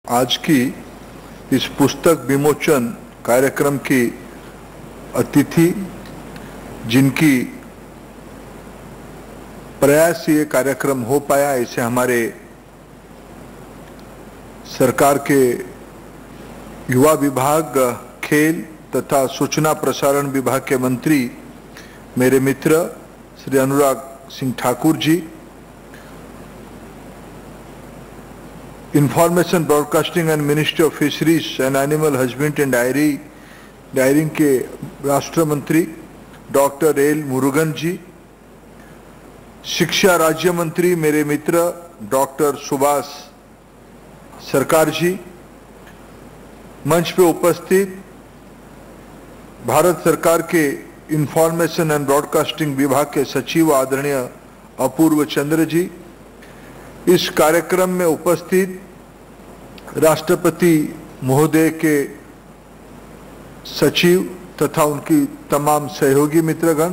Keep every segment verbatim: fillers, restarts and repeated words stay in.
आज की इस पुस्तक विमोचन कार्यक्रम की अतिथि, जिनकी प्रयास से ये कार्यक्रम हो पाया, ऐसे हमारे सरकार के युवा विभाग, खेल तथा सूचना प्रसारण विभाग के मंत्री मेरे मित्र Shri Anurag Singh Thakur ji, information broadcasting and ministry of fisheries and animal husbandry and dairy dairying के राष्ट्र मंत्री डॉक्टर एल मुरुगन जी, शिक्षा राज्य मंत्री मेरे मित्र डॉक्टर सुभाष सरकार जी, मंच पे उपस्थित भारत सरकार के इंफॉर्मेशन एंड ब्रॉडकास्टिंग विभाग के सचिव आदरणीय अपूर्व चंद्र जी, इस कार्यक्रम में उपस्थित राष्ट्रपति महोदय के सचिव तथा उनकी तमाम सहयोगी मित्रगण,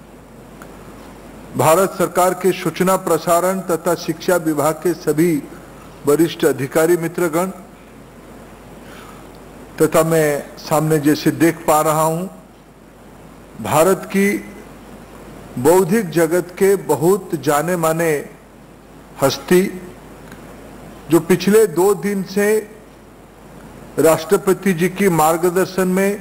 भारत सरकार के सूचना प्रसारण तथा शिक्षा विभाग के सभी वरिष्ठ अधिकारी मित्रगण, तथा मैं सामने जैसे देख पा रहा हूं, भारत की बौद्धिक जगत के बहुत जाने माने हस्ती, जो पिछले दो दिन से राष्ट्रपति जी की मार्गदर्शन में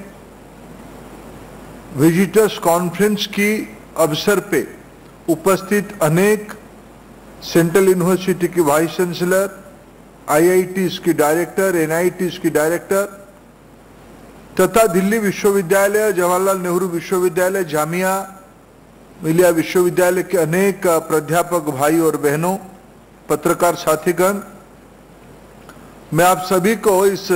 विजिटर्स कॉन्फ्रेंस की अवसर पे उपस्थित अनेक सेंट्रल यूनिवर्सिटी की वाइस चांसलर, आईआईटीज की डायरेक्टर, एनआईटीज की डायरेक्टर तथा दिल्ली विश्वविद्यालय, जवाहरलाल नेहरू विश्वविद्यालय, जामिया मिलिया विश्वविद्यालय के अनेक प्राध्यापक भाई और बहनों, पत्रकार साथीगण, मैं आप सभी को इस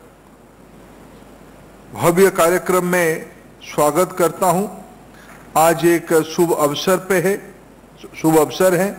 भव्य कार्यक्रम में स्वागत करता हूं। आज एक शुभ अवसर पे है शुभ अवसर है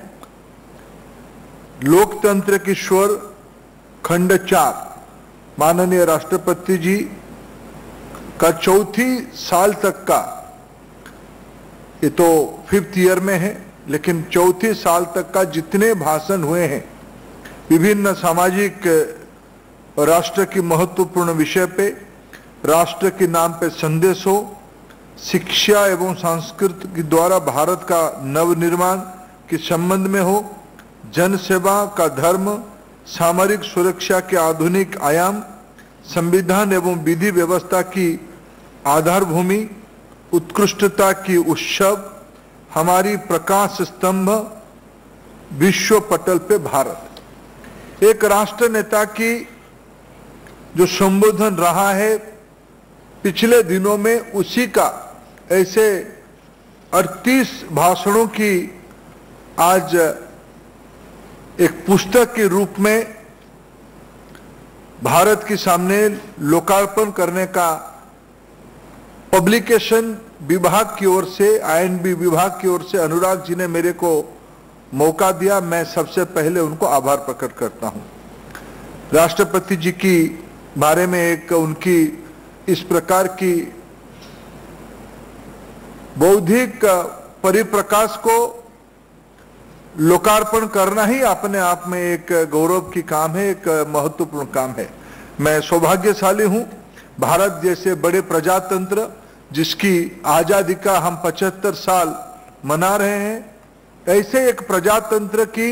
लोकतंत्र की स्वर खंड चार, माननीय राष्ट्रपति जी का चौथी साल तक का, ये तो फिफ्थ ईयर में है, लेकिन चौथी साल तक का जितने भाषण हुए हैं विभिन्न सामाजिक और राष्ट्र की महत्वपूर्ण विषय पे, राष्ट्र के नाम पे संदेश हो, शिक्षा एवं संस्कृति के द्वारा भारत का नवनिर्माण के संबंध में हो, जन सेवा का धर्म, सामरिक सुरक्षा के आधुनिक आयाम, संविधान एवं विधि व्यवस्था की आधार भूमि, उत्कृष्टता की उत्सव, हमारी प्रकाश स्तंभ, विश्व पटल पे भारत, एक राष्ट्र नेता की जो संबोधन रहा है पिछले दिनों में, उसी का ऐसे अड़तीस भाषणों की आज एक पुस्तक के रूप में भारत के सामने लोकार्पण करने का पब्लिकेशन विभाग की ओर से, आईएनबी विभाग की ओर से अनुराग जी ने मेरे को मौका दिया। मैं सबसे पहले उनको आभार प्रकट करता हूं। राष्ट्रपति जी की बारे में एक उनकी इस प्रकार की बौद्धिक परिप्रकाश को लोकार्पण करना ही अपने आप में एक गौरव की काम है, एक महत्वपूर्ण काम है। मैं सौभाग्यशाली हूं, भारत जैसे बड़े प्रजातंत्र जिसकी आजादी का हम पचहत्तर साल मना रहे हैं, ऐसे एक प्रजातंत्र की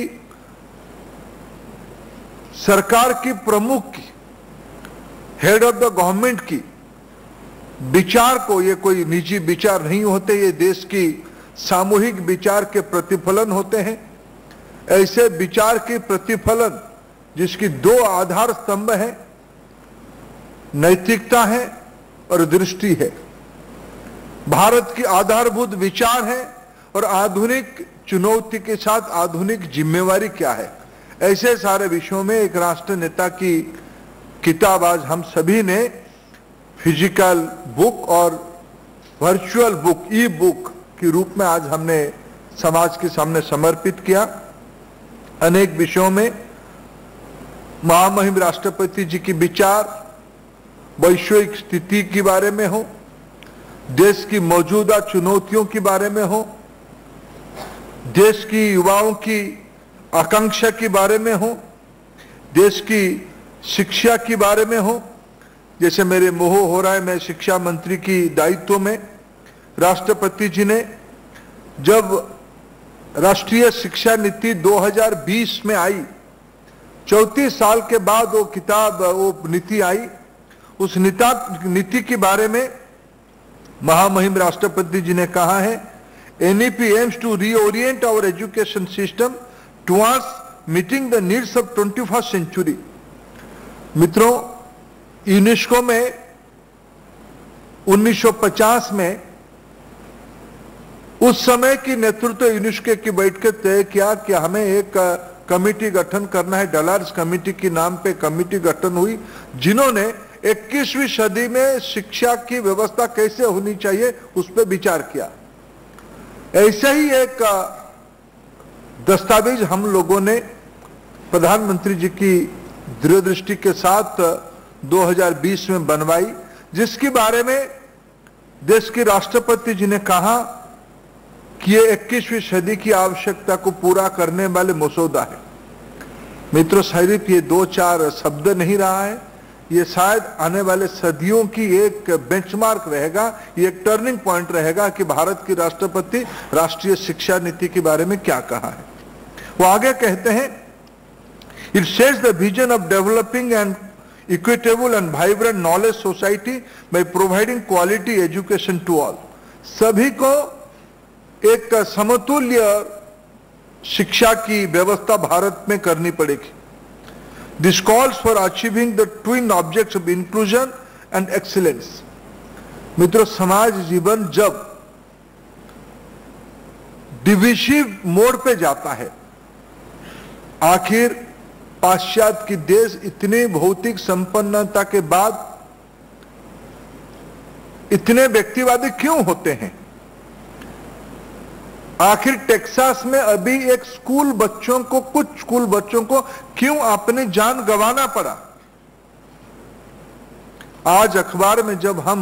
सरकार की प्रमुख की, हेड ऑफ द गवर्नमेंट की विचार को, ये कोई निजी विचार नहीं होते, ये देश की सामूहिक विचार के प्रतिफलन होते हैं। ऐसे विचार के प्रतिफलन जिसकी दो आधार स्तंभ है, नैतिकता है और दृष्टि है। भारत की आधारभूत विचार है और आधुनिक चुनौती के साथ आधुनिक जिम्मेवारी क्या है, ऐसे सारे विषयों में एक राष्ट्र नेता की किताब आज हम सभी ने फिजिकल बुक और वर्चुअल बुक, ई बुक के रूप में आज हमने समाज के सामने समर्पित किया। अनेक विषयों में महामहिम राष्ट्रपति जी की विचार वैश्विक स्थिति के बारे में हो, देश की मौजूदा चुनौतियों के बारे में हो, देश की युवाओं की आकांक्षा के बारे में हो, देश की शिक्षा के बारे में हो, जैसे मेरे मोह हो रहा है मैं शिक्षा मंत्री की दायित्व में, राष्ट्रपति जी ने जब राष्ट्रीय शिक्षा नीति दो हज़ार बीस में आई, चौंतीस साल के बाद वो किताब वो नीति आई, उस नीता नीति के बारे में महामहिम राष्ट्रपति जी ने कहा है, NEP aims to reorient our education system towards meeting the needs of twenty first century. मित्रों, यूनेस्को में उन्नीस सौ पचास में उस समय की नेतृत्व यूनेस्को की बैठ के तय किया कि हमें एक कमेटी गठन करना है। डलार्स कमेटी के नाम पे कमेटी गठन हुई, जिन्होंने इक्कीसवीं सदी में शिक्षा की व्यवस्था कैसे होनी चाहिए उस पर विचार किया। ऐसा ही एक दस्तावेज हम लोगों ने प्रधानमंत्री जी की दूरदृष्टि के साथ दो हज़ार बीस में बनवाई, जिसके बारे में देश के राष्ट्रपति जी ने कहा कि ये इक्कीसवीं सदी की आवश्यकता को पूरा करने वाले मसौदा है। मित्रों, सिर्फ ये दो चार शब्द नहीं रहा है, ये शायद आने वाले सदियों की एक बेंचमार्क रहेगा, ये एक टर्निंग पॉइंट रहेगा कि भारत की राष्ट्रपति राष्ट्रीय शिक्षा नीति के बारे में क्या कहा है। वो आगे कहते हैं, it sets the vision of developing and equitable and vibrant knowledge society by providing quality education to all. सभी को एक समतुल्य शिक्षा की व्यवस्था भारत में करनी पड़ेगी। This calls for achieving the twin objects of inclusion and excellence. मित्रों, समाज जीवन जब डिविसिव मोड पे जाता है, आखिर पाश्चात्य की देश इतनी भौतिक संपन्नता के बाद इतने व्यक्तिवादी क्यों होते हैं? आखिर टेक्सास में अभी एक स्कूल बच्चों को कुछ स्कूल बच्चों को क्यों अपनी जान गंवाना पड़ा? आज अखबार में जब हम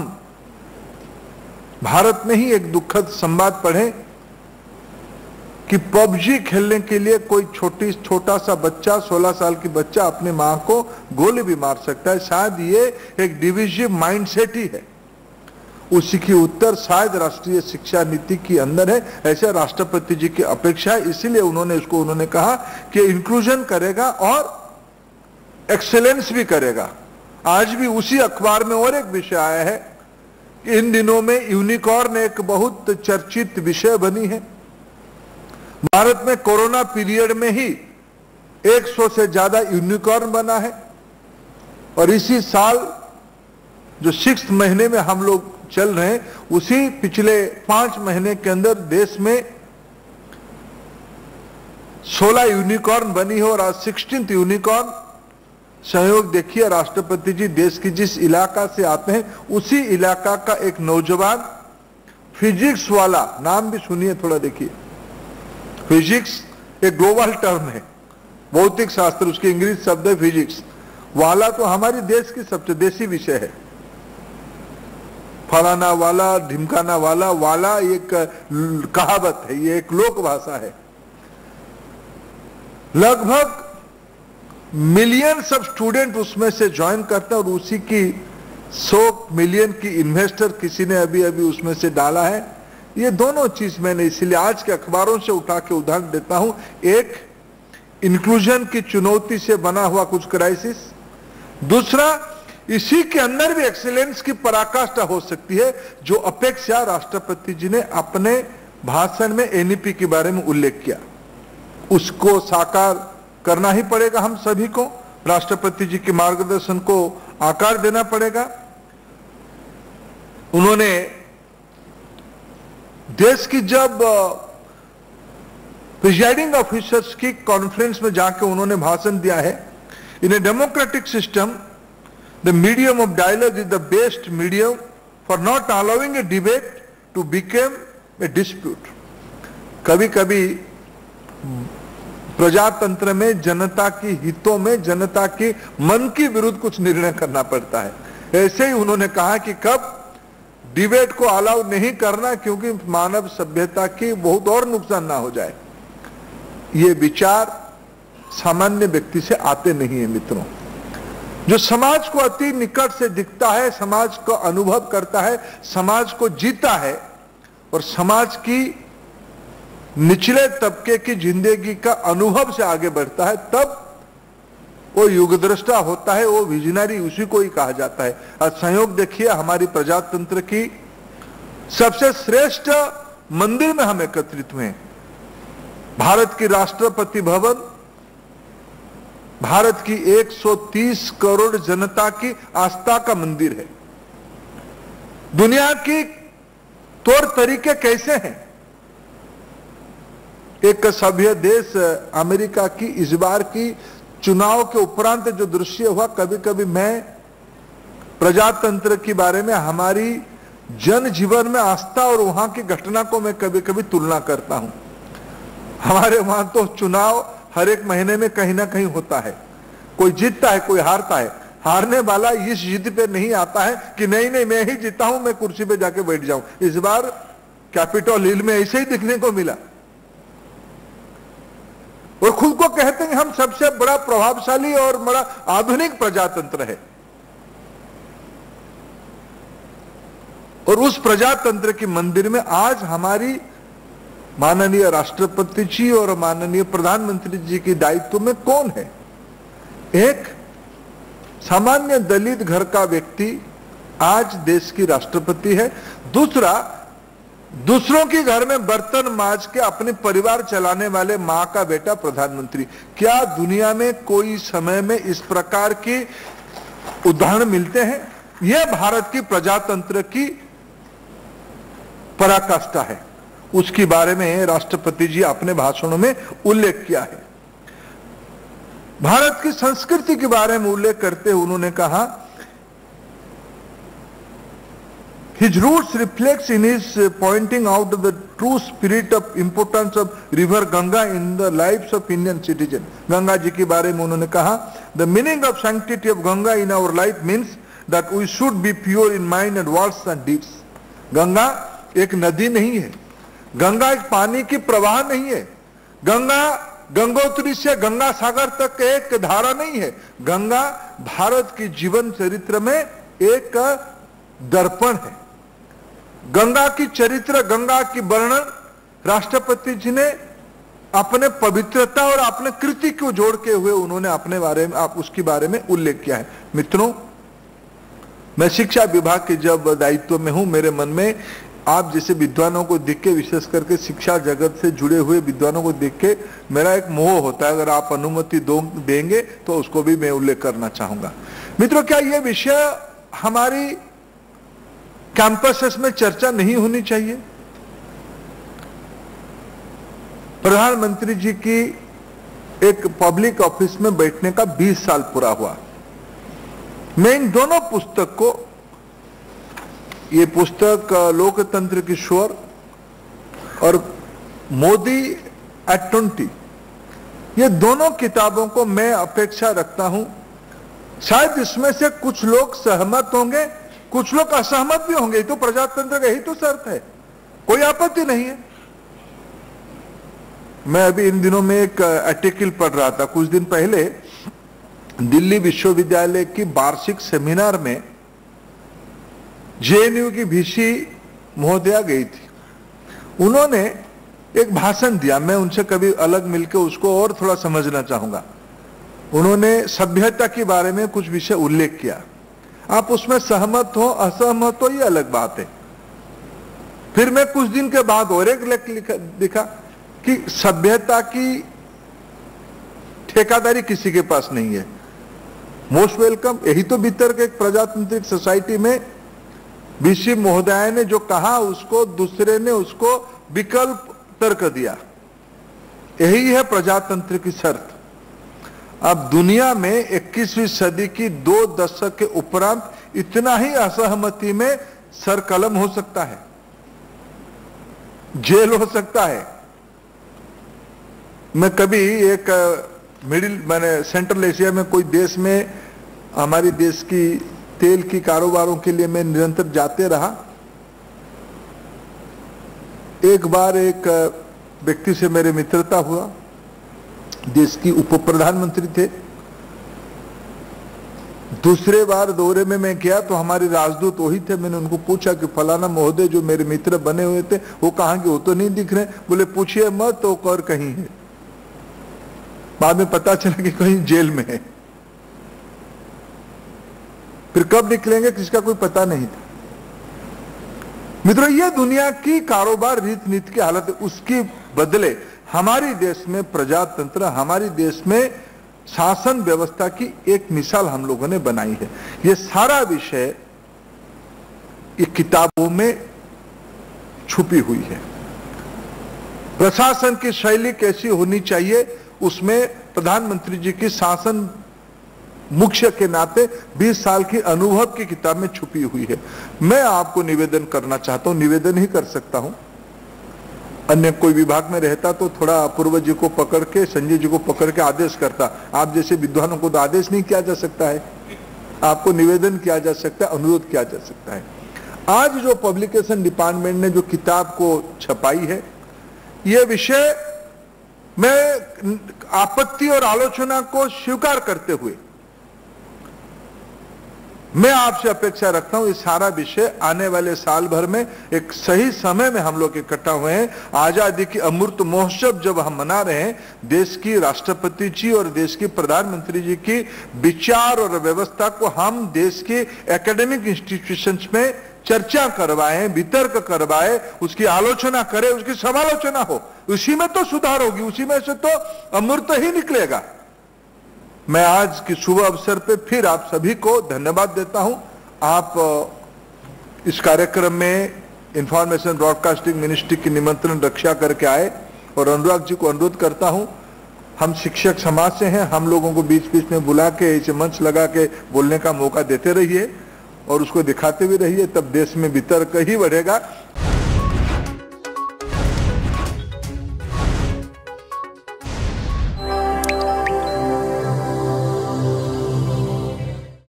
भारत में ही एक दुखद संवाद पढ़े कि पबजी खेलने के लिए कोई छोटी छोटा सा बच्चा सोलह साल की बच्चा अपने मां को गोली भी मार सकता है, शायद ये एक डिविजिव माइंडसेट ही है। उसी की उत्तर शायद राष्ट्रीय शिक्षा नीति के अंदर है, ऐसे राष्ट्रपति जी की अपेक्षा है। इसीलिए उन्होंने इसको उन्होंने कहा कि इंक्लूजन करेगा और एक्सेलेंस भी करेगा। आज भी उसी अखबार में और एक विषय आया है, इन दिनों में यूनिकॉर्न एक बहुत चर्चित विषय बनी है। भारत में कोरोना पीरियड में ही सौ से ज्यादा यूनिकॉर्न बना है, और इसी साल जो सिक्स महीने में हम लोग चल रहे हैं, उसी पिछले पांच महीने के अंदर देश में सोलह यूनिकॉर्न बनी है। और आज सिक्सटीन्थ यूनिकॉर्न संयोग देखिए, राष्ट्रपति जी देश की जिस इलाका से आते हैं उसी इलाका का एक नौजवान फिजिक्स वाला, नाम भी सुनिए थोड़ा देखिए, फिजिक्स एक ग्लोबल टर्म है, भौतिक शास्त्र, उसकी इंग्लिश शब्द है फिजिक्स वाला, तो हमारी देश की सबसे देसी विषय है। फलाना वाला, ढिमकाना वाला, वाला एक कहावत है, ये एक लोक भाषा है। लगभग मिलियंस ऑफ स्टूडेंट उसमें से ज्वाइन करते हैं, और उसी की सौ मिलियन की इन्वेस्टर किसी ने अभी अभी उसमें से डाला है। ये दोनों चीज मैंने इसीलिए आज के अखबारों से उठा के उदाहरण देता हूं। एक, इंक्लूजन की चुनौती से बना हुआ कुछ क्राइसिस, दूसरा इसी के अंदर भी एक्सीलेंस की पराकाष्ठा हो सकती है, जो अपेक्षा राष्ट्रपति जी ने अपने भाषण में एनईपी के बारे में उल्लेख किया, उसको साकार करना ही पड़ेगा। हम सभी को राष्ट्रपति जी के मार्गदर्शन को आकार देना पड़ेगा। उन्होंने देश की जब प्रिजाइडिंग ऑफिसर्स की कॉन्फ्रेंस में जाकर उन्होंने भाषण दिया है, in a democratic system the medium of dialogue is the best medium for not allowing a debate to become a dispute. कभी कभी प्रजातंत्र में जनता की हितों में, जनता की मन के विरुद्ध कुछ निर्णय करना पड़ता है। ऐसे ही उन्होंने कहा कि कब डिबेट को अलाउ नहीं करना, क्योंकि मानव सभ्यता की बहुत और नुकसान ना हो जाए। ये विचार सामान्य व्यक्ति से आते नहीं है मित्रों। जो समाज को अति निकट से दिखता है, समाज को अनुभव करता है, समाज को जीता है और समाज की निचले तबके की जिंदगी का अनुभव से आगे बढ़ता है, तब वो युगदृष्टा होता है, वो विजनरी, उसी को ही कहा जाता है। आज संयोग देखिए, हमारी प्रजातंत्र की सबसे श्रेष्ठ मंदिर में हम एकत्रित हुए। भारत की राष्ट्रपति भवन भारत की एक सौ तीस करोड़ जनता की आस्था का मंदिर है। दुनिया की तौर तरीके कैसे हैं? एक सभ्य देश अमेरिका की इस बार की चुनाव के उपरांत जो दृश्य हुआ, कभी कभी मैं प्रजातंत्र के बारे में हमारी जनजीवन में आस्था और वहां की घटना को मैं कभी कभी तुलना करता हूं। हमारे वहां तो चुनाव हर एक महीने में कहीं ना कहीं होता है, कोई जीतता है, कोई हारता है। हारने वाला इस जिद पे नहीं आता है कि नहीं नहीं मैं ही जीता हूं, मैं कुर्सी पे जाके बैठ जाऊं। इस बार कैपिटल हिल में ऐसे ही दिखने को मिला और खुद को कहते हैं हम सबसे बड़ा प्रभावशाली और बड़ा आधुनिक प्रजातंत्र है। और उस प्रजातंत्र के मंदिर में आज हमारी माननीय राष्ट्रपति जी और माननीय प्रधानमंत्री जी के दायित्व में कौन है? एक सामान्य दलित घर का व्यक्ति आज देश की राष्ट्रपति है। दूसरा, दूसरों के घर में बर्तन मांज के अपने परिवार चलाने वाले मां का बेटा प्रधानमंत्री। क्या दुनिया में कोई समय में इस प्रकार के उदाहरण मिलते हैं? यह भारत की प्रजातंत्र की पराकाष्ठा है। उसके बारे में राष्ट्रपति जी अपने भाषणों में उल्लेख किया है। भारत की संस्कृति के बारे में उल्लेख करते हुए उन्होंने कहा, His roots reflects in his pointing out the true spirit of importance of river Ganga in the lives of Indian citizen. Ganga ji के बारे में उन्होंने कहा, The meaning of sanctity of Ganga in our life means that we should be pure in mind and words and deeds. Ganga एक नदी नहीं है, गंगा एक पानी की प्रवाह नहीं है, गंगा गंगोत्री से गंगा सागर तक एक धारा नहीं है। गंगा भारत की जीवन चरित्र में एक दर्पण है। गंगा की चरित्र, गंगा की वर्णन राष्ट्रपति जी ने अपने पवित्रता और अपने कृति को जोड़ के हुए उन्होंने अपने बारे में आप उसके बारे में उल्लेख किया है। मित्रों, मैं शिक्षा विभाग के जब दायित्व में हूं, मेरे मन में आप जैसे विद्वानों को देख के, विशेष करके शिक्षा जगत से जुड़े हुए विद्वानों को देख के मेरा एक मोह होता है। अगर आप अनुमति दो देंगे तो उसको भी मैं उल्लेख करना चाहूंगा। मित्रों, क्या यह विषय हमारी कैंपसेस में चर्चा नहीं होनी चाहिए? प्रधानमंत्री जी की एक पब्लिक ऑफिस में बैठने का बीस साल पूरा हुआ। मैं इन दोनों पुस्तक को, ये पुस्तक लोकतंत्र की स्वर और मोदी एट ट्वेंटी, ये दोनों किताबों को मैं अपेक्षा रखता हूं। शायद इसमें से कुछ लोग सहमत होंगे, कुछ लोग असहमत भी होंगे। तो प्रजातंत्र का यही तो शर्त है, कोई आपत्ति नहीं है। मैं अभी इन दिनों में एक आर्टिकल पढ़ रहा था, कुछ दिन पहले दिल्ली विश्वविद्यालय की वार्षिक सेमिनार में जेएनयू की वीसी महोदया गई थी। उन्होंने एक भाषण दिया, मैं उनसे कभी अलग मिलकर उसको और थोड़ा समझना चाहूंगा। उन्होंने सभ्यता के बारे में कुछ विषय उल्लेख किया। आप उसमें सहमत हो असहमत हो ये अलग बात है। फिर मैं कुछ दिन के बाद और एक लेख लिखा कि सभ्यता की ठेकेदारी किसी के पास नहीं है। मोस्ट वेलकम, यही तो भीतर के एक प्रजातांत्रिक सोसाइटी में बीसी महोदय ने जो कहा उसको दूसरे ने उसको विकल्प तर्क दिया। यही है प्रजातंत्र की शर्त। अब दुनिया में इक्कीसवीं सदी की दो दशक के उपरांत इतना ही असहमति में सर कलम हो सकता है, जेल हो सकता है। मैं कभी एक मिडिल मैंने सेंट्रल एशिया में कोई देश में हमारी देश की तेल की कारोबारों के लिए मैं निरंतर जाते रहा। एक बार एक व्यक्ति से मेरे मित्रता हुआ, देश की उप प्रधानमंत्री थे। दूसरे बार दौरे में मैं गया तो हमारे राजदूत वही थे। मैंने उनको पूछा कि फलाना महोदय जो मेरे मित्र बने हुए थे वो कहाँ के, वो तो नहीं दिख रहे। बोले पूछिए मत, तो और कहीं है। बाद में पता चला कि कहीं जेल में है। फिर कब निकलेंगे किसका कोई पता नहीं था। मित्रों, ये दुनिया की कारोबार रीत नीति की हालत है। उसके बदले हमारी देश में प्रजातंत्र, हमारी देश में शासन व्यवस्था की एक मिसाल हम लोगों ने बनाई है। ये सारा विषय ये किताबों में छुपी हुई है। प्रशासन की शैली कैसी होनी चाहिए, उसमें प्रधानमंत्री जी की शासन मुख्य के नाते बीस साल की अनुभव की किताब में छुपी हुई है। मैं आपको निवेदन करना चाहता हूं, निवेदन ही कर सकता हूं। अन्य कोई विभाग में रहता तो थोड़ा अपूर्व जी को पकड़ के, संजय जी को पकड़ के आदेश करता। आप जैसे विद्वानों को तो आदेश नहीं किया जा सकता है, आपको निवेदन किया जा सकता है, अनुरोध किया जा सकता है। आज जो पब्लिकेशन डिपार्टमेंट ने जो किताब को छपाई है, यह विषय मैं आपत्ति और आलोचना को स्वीकार करते हुए मैं आपसे अपेक्षा रखता हूं, ये सारा विषय आने वाले साल भर में एक सही समय में हम लोग इकट्ठा हुए हैं। आजादी की अमृत महोत्सव जब हम मना रहे हैं, देश की राष्ट्रपति जी और देश की प्रधानमंत्री जी की विचार और व्यवस्था को हम देश के एकेडमिक इंस्टीट्यूशंस में चर्चा करवाएं, वितर्क करवाएं, उसकी आलोचना करें, उसकी समालोचना हो। उसी में तो सुधार होगी, उसी में से तो अमृत ही निकलेगा। मैं आज की शुभ अवसर पे फिर आप सभी को धन्यवाद देता हूं। आप इस कार्यक्रम में इंफॉर्मेशन ब्रॉडकास्टिंग मिनिस्ट्री की निमंत्रण रक्षा करके आए, और अनुराग जी को अनुरोध करता हूं, हम शिक्षक समाज से हैं, हम लोगों को बीच बीच में बुला के इसे मंच लगा के बोलने का मौका देते रहिए और उसको दिखाते भी रहिए, तब देश में वितर्क ही बढ़ेगा।